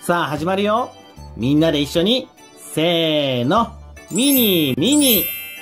さあ始まるよ。みんなで一緒に、せーの、ミニミニ。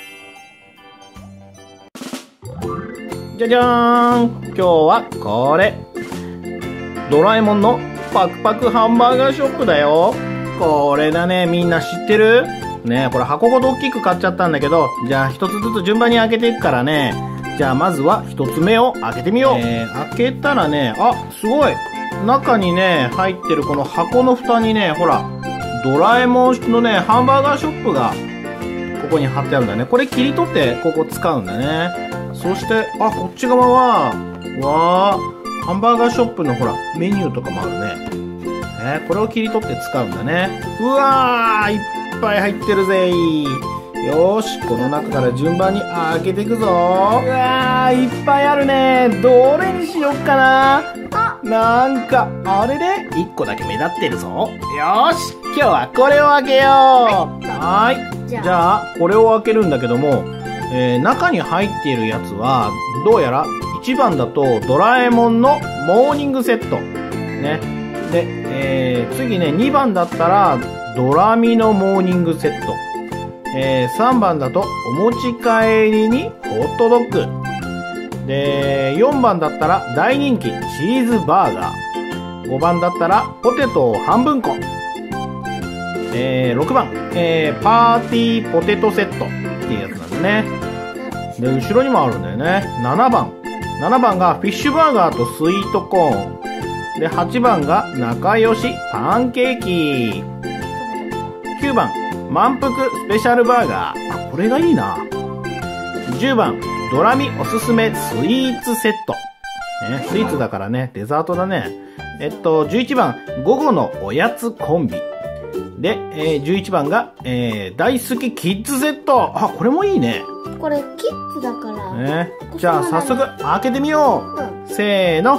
じゃじゃーん。今日はこれ。ドラえもんのパクパクハンバーガーショップだよ。これだね、みんな知ってる？ねえ、これ箱ごと大きく買っちゃったんだけど、じゃあ一つずつ順番に開けていくからね。じゃあまずは一つ目を開けてみよう。開けたらね、あ、すごい。中にね、入ってるこの箱の蓋にね、ほら、ドラえもんのね、ハンバーガーショップが、ここに貼ってあるんだね。これ切り取ってここ使うんだね。そして、あ、こっち側は、ハンバーガーショップのほら、メニューとかもあるね。これを切り取って使うんだね。うわー、いっぱい入ってるぜ。よーし、この中から順番に開けていくぞ。うわー、いっぱいあるね。どれにしよっかな。なんか、あれで1個だけ目立ってるぞ。よーし、今日はこれを開けよう。はい。じゃあ、これを開けるんだけども、中に入っているやつは、どうやら1番だとドラえもんのモーニングセット。ね。で、次ね、2番だったらドラミのモーニングセット。3番だとお持ち帰りにホットドッグ。で、4番だったら大人気チーズバーガー。5番だったらポテトを半分こ。6番、パーティーポテトセットっていうやつなんだね。で、後ろにもあるんだよね。7番がフィッシュバーガーとスイートコーン。で、8番が仲良しパンケーキ。9番、満腹スペシャルバーガー。あ、これがいいな。10番、ドラミおすすめスイーツセット。ね、スイーツだからね、デザートだね。11番、午後のおやつコンビ。で、11番が、大好きキッズセット。あ、これもいいね。 これキッズだから。 ね、じゃあ早速開けてみよう。せーの。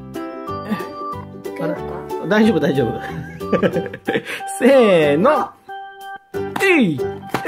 大丈夫。せーの。えい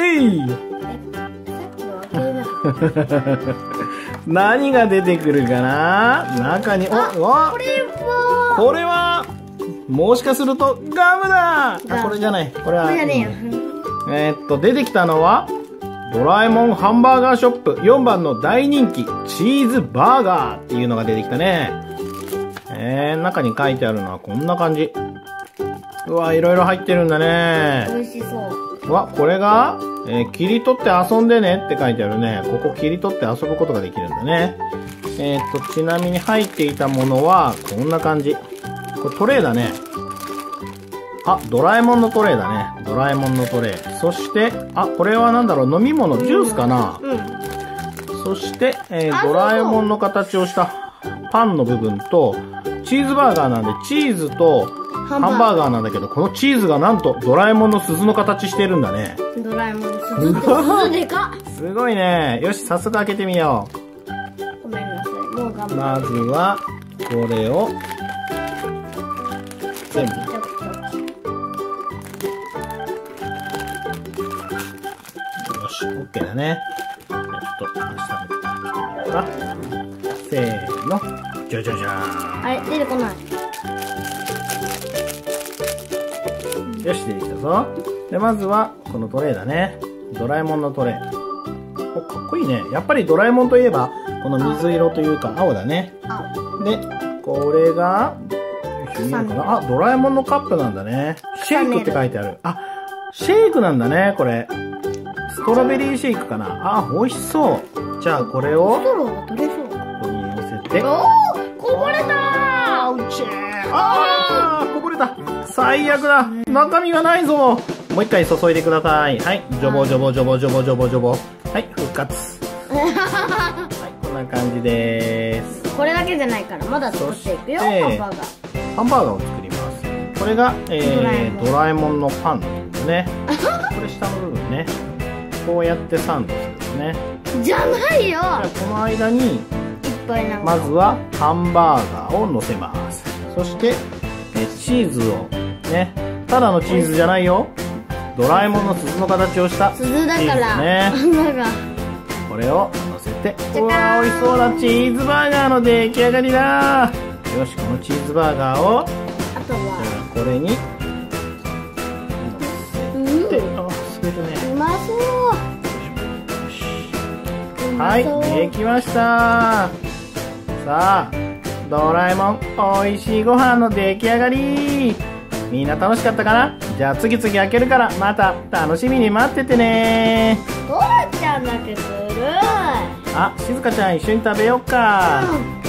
何が出てくるかな。中に、これはもしかするとガムだ。これじゃない。これは出てきたのはドラえもんハンバーガーショップ4番の大人気チーズバーガーっていうのが出てきたね。中に書いてあるのはこんな感じ。うわ、いろいろ入ってるんだね。 美味しそう。 うわ、これが、切り取って遊んでねって書いてあるね。ここ切り取って遊ぶことができるんだね。ちなみに入っていたものはこんな感じ。これトレイだね。あ、ドラえもんのトレイだね。ドラえもんのトレイ。そして、あ、これはなんだろう、飲み物、ジュースかな。そして、ドラえもんの形をしたパンの部分と、チーズバーガーなんで、チーズとハンバーガーなんだけど、このチーズがなんとドラえもんの鈴の形してるんだね。 ドラえもんの鈴って鈴でかっ。 すごいね。よし、早速開けてみよう。ごめんなさい。もう頑張る。 まずは、これを、全部。よし、OK だね。ちょっと、下見てみようか。せーの。じゃじゃじゃーん。 あれ、出てこない。 よし、出てきたぞ。で、まずは、このトレイだね。ドラえもんのトレイ。お、かっこいいね。やっぱりドラえもんといえば、この水色というか、青だね。で、これが、あ、ドラえもんのカップなんだね。シェイクって書いてある。あ、シェイクなんだね、これ。ストロベリーシェイクかな。あ、美味しそう。じゃあ、これを、 ストローが取れそう。 ここに乗せて。 おー、こぼれたー。 うちー。こぼれた。最悪だ。中身がないぞ。もう一回注いでください。はい。ジョボ。はい、復活。はい、こんな感じです。 これだけじゃないから、まだ作っていくよ、ハンバーガー。 ハンバーガーを作ります。これが、ドラえもんのパンですね。これ下の部分ね。こうやってサンドするんですね。 じゃないよ。 この間に、まずはハンバーガーを乗せます。そして、チーズをね、ただのチーズじゃないよ。ドラえもんの鈴の形をしたチーズですね。これを乗せて、うわー、美味しそうなチーズバーガーの出来上がりだ。よし、このチーズバーガーを、あとはこれにて、あ、すべてね。 うまそう。 はい、できました。さあ、ドラえもん、おいしいご飯の出来上がり。みんな楽しかったかな？じゃあ次々開けるから、また楽しみに待っててね。 ドラちゃんだけずるい。 あ、しずかちゃん一緒に食べようか。 うん。